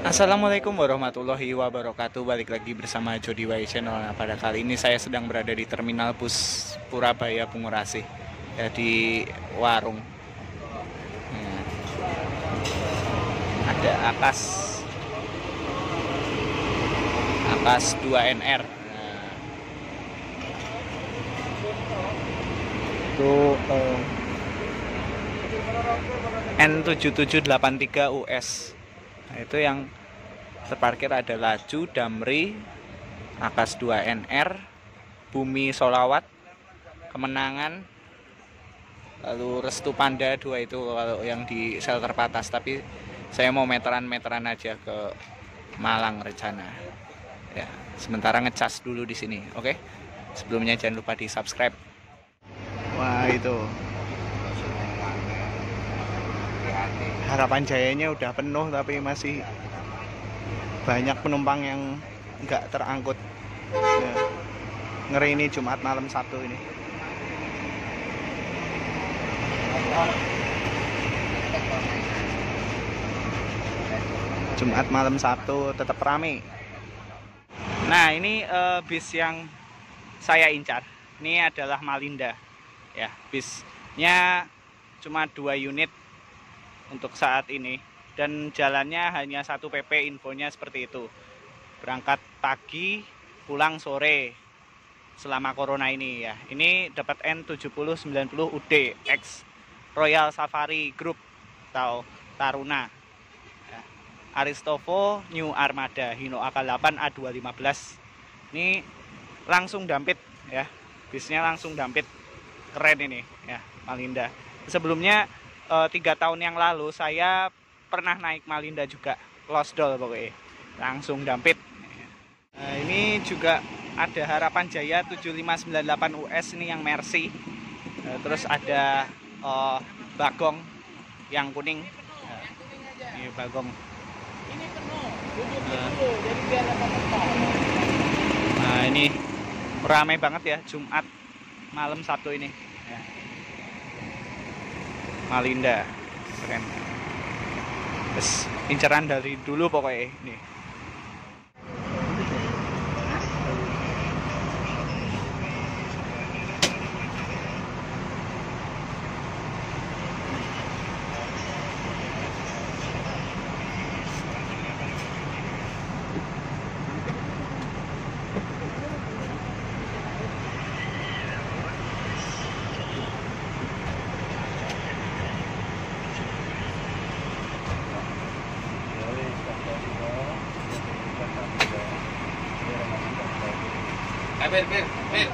Assalamualaikum warahmatullahi wabarakatuh. Balik lagi bersama Jody Y Channel. Nah, pada kali ini saya sedang berada di Terminal Bus Purabaya Bungurasih, ya, di warung. Nah, ada Akas 2NR. Nah, itu N7783 US. Nah, itu yang terparkir ada Laju, Damri, Akas 2NR, Bumi Solawat, Kemenangan, lalu Restu Panda 2 itu kalau yang di shelter Patas. Tapi saya mau meteran-meteran aja ke Malang rencana. Ya, sementara ngecas dulu di sini. Oke. Sebelumnya jangan lupa di-subscribe. Wah, itu. Harapan Jayanya udah penuh tapi masih banyak penumpang yang nggak terangkut. Ya. Ngeri ini Jumat malam Sabtu ini. Jumat malam Sabtu tetap rame. Nah, ini bis yang saya incar. Ini adalah Malinda. Ya, bisnya cuma 2 unit untuk saat ini, dan jalannya hanya 1 PP, infonya seperti itu. Berangkat pagi, pulang sore selama corona ini ya. Ini dapat N7090 UD X Royal Safari Group atau Taruna. Ya. Aristovo New Armada Hino AK8 A215. Ini langsung dampit ya. Bisnya langsung dampit. Keren ini ya, Malinda. Sebelumnya 3 tahun yang lalu saya pernah naik Malinda juga, lost doll pokoknya, langsung dampit. Nah, ini juga ada Harapan Jaya 7598 US, ini yang Mercy. Terus ada Bagong yang kuning. Ini Bagong. Nah, ini ramai banget ya Jumat malam Sabtu ini. Ya. Malinda, keren. Terus inceran dari dulu pokoknya nih. Bir.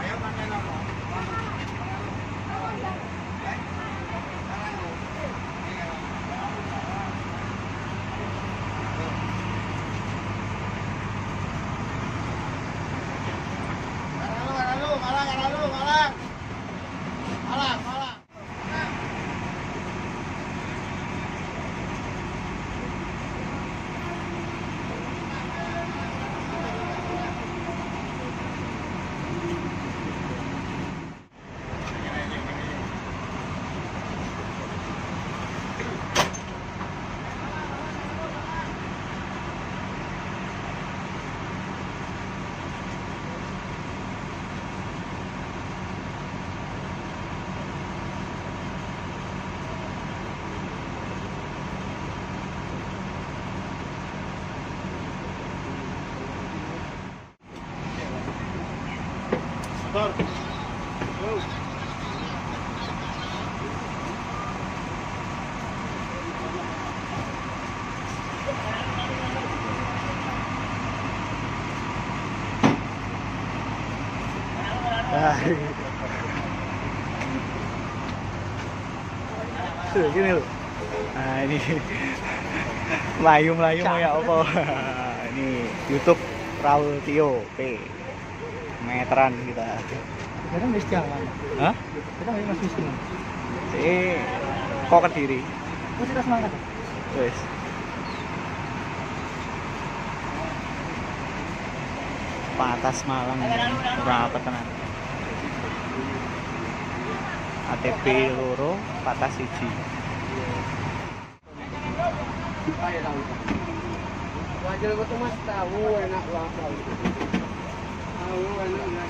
Tuh gini loh. Nah ini melayu-melayu mau ya apa? Ini YouTube Raul Tio P. Meteran kita. Sekarang masih jalan. Hah? Kita masih sini. Kok Kediri. Masih kita semangat. Wes. Patas Malang. Berapa tenan? ATP loro, patas siji. Wajar kok tuh Mas tahu enak banget. Tahu enak.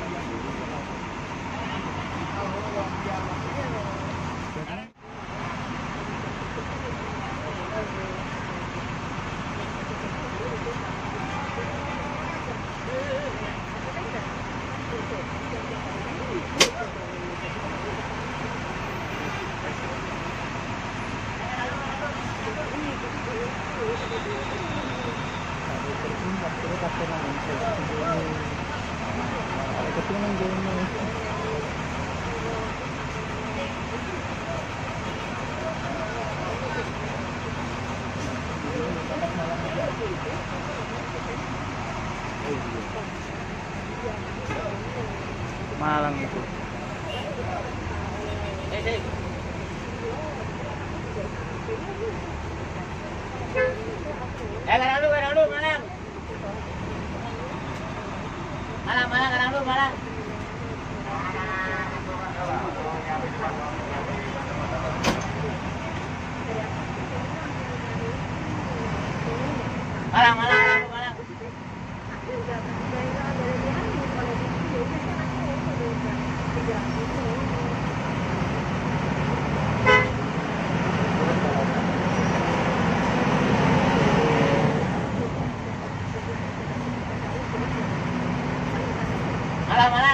Malang itu. Kadang lu, Malang. Malang, kadang lu, Malang. Malang. Malang.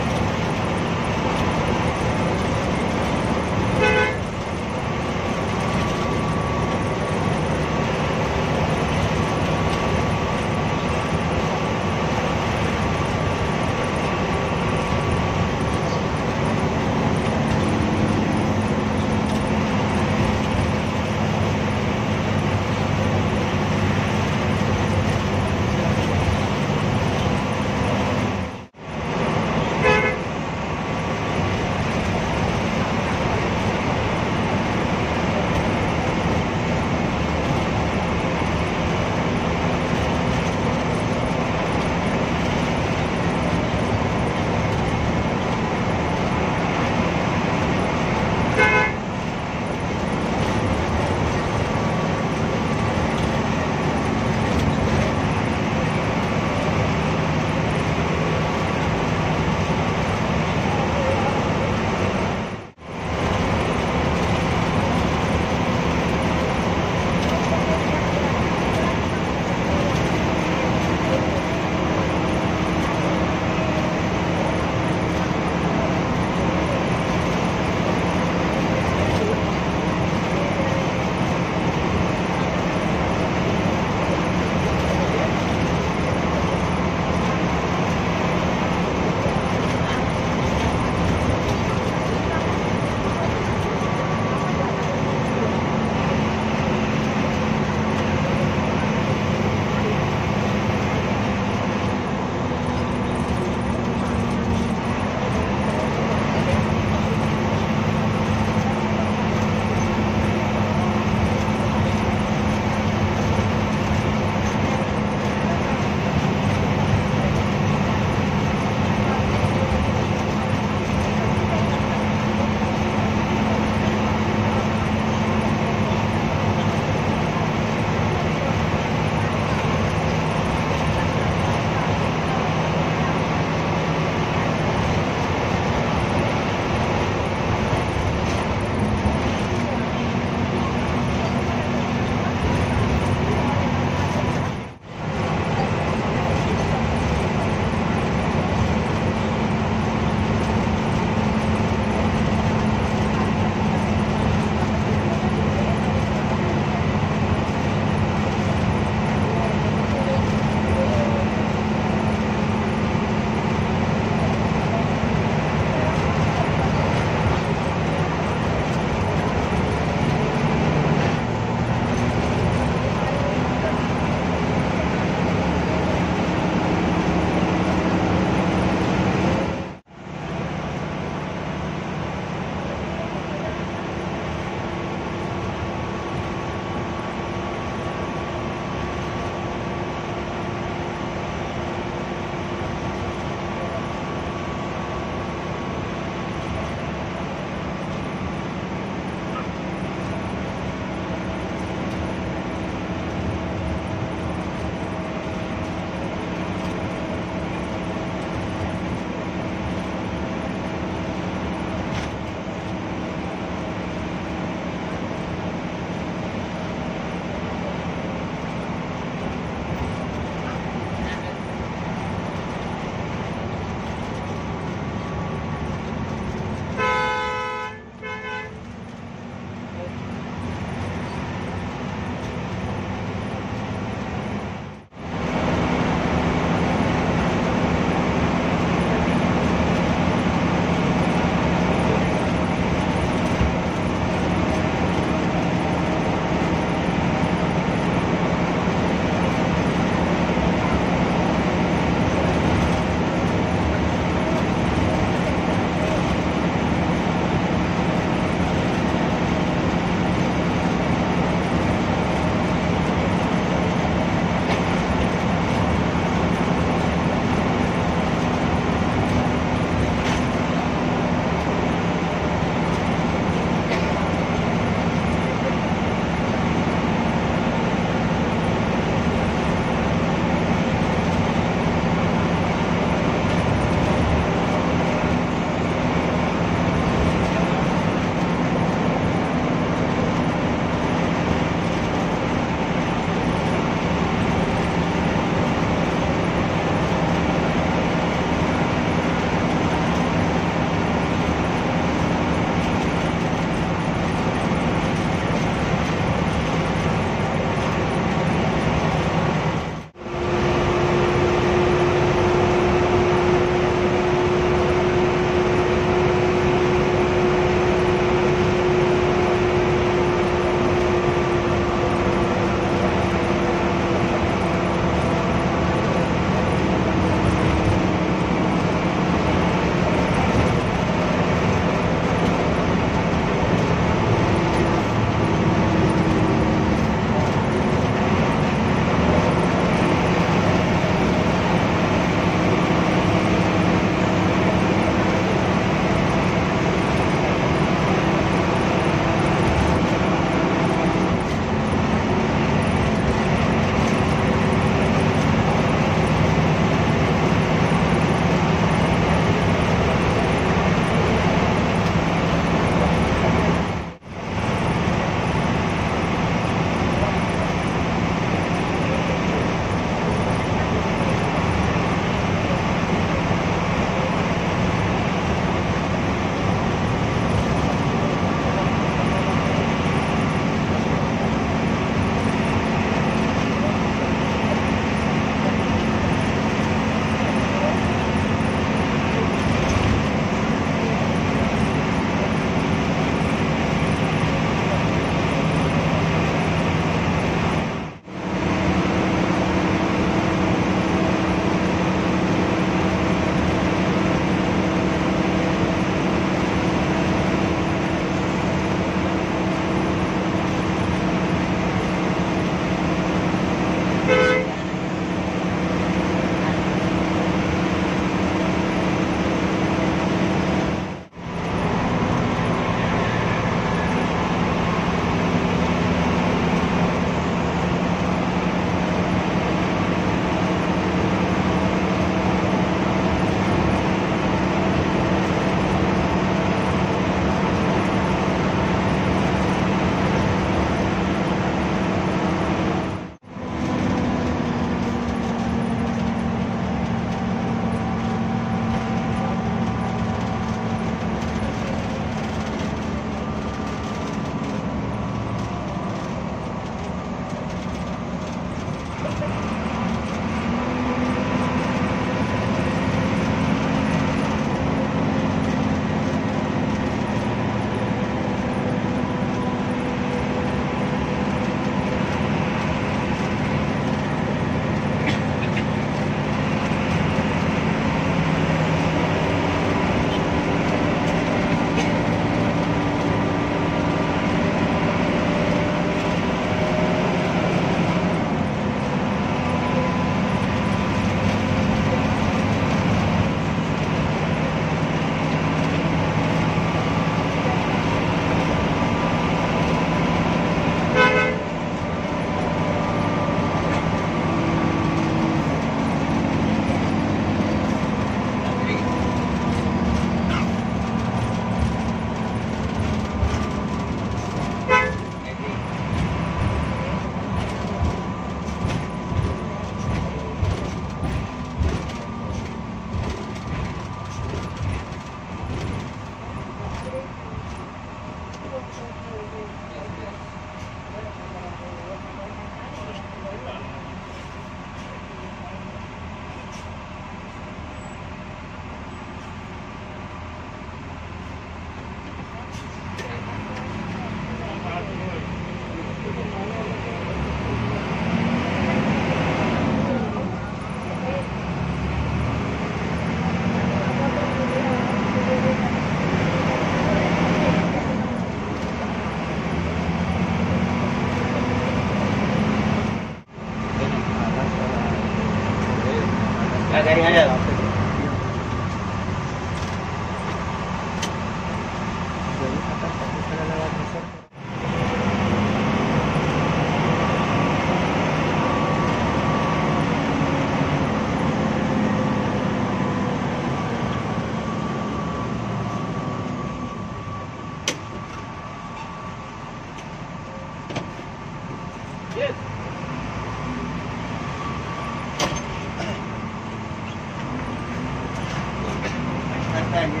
lagi.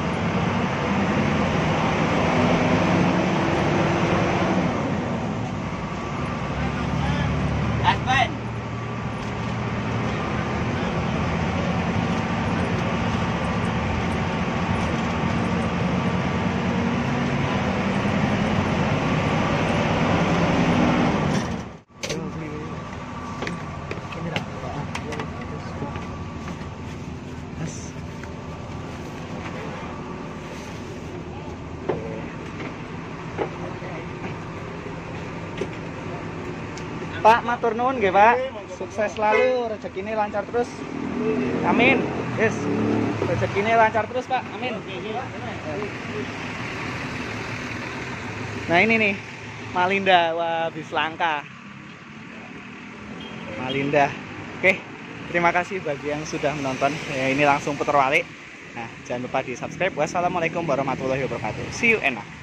Aspen. Pak, matur nuwun nggih, Pak. Sukses selalu, rezekine lancar terus. Amin. Yes. Rezekine lancar terus, Pak. Amin. Nah, ini nih Malinda, wah bis langka. Malinda. Oke. Terima kasih bagi yang sudah menonton. Ya, ini langsung putar balik. Nah, jangan lupa di-subscribe. Wassalamualaikum warahmatullahi wabarakatuh. See you and